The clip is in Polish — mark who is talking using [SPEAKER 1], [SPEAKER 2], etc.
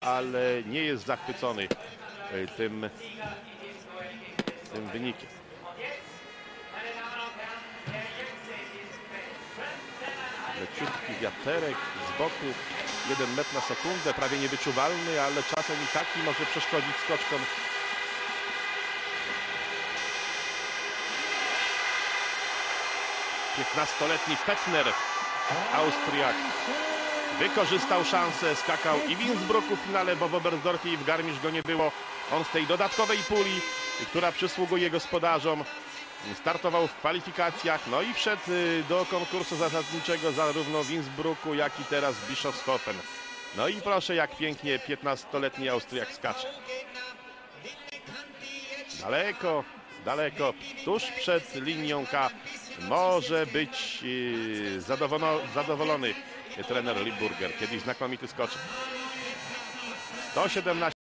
[SPEAKER 1] ale nie jest zachwycony tym wynikiem. Leciutki wiaterek z boku, 1 metr na sekundę, prawie niewyczuwalny, ale czasem i taki może przeszkodzić skoczkom. Piętnastoletni Pettner, Austriak, wykorzystał szansę, skakał i w Innsbrucku w finale, bo w Oberstdorfie i w Garmisch go nie było. On z tej dodatkowej puli, która przysługuje gospodarzom, startował w kwalifikacjach, no i wszedł do konkursu zasadniczego zarówno w Innsbrucku, jak i teraz w Bischofshofen. No i proszę, jak pięknie 15-letni Austriak skacze. Daleko, daleko, tuż przed linią K. Może być zadowolony trener Lippburger, kiedyś znakomity skoczek. 117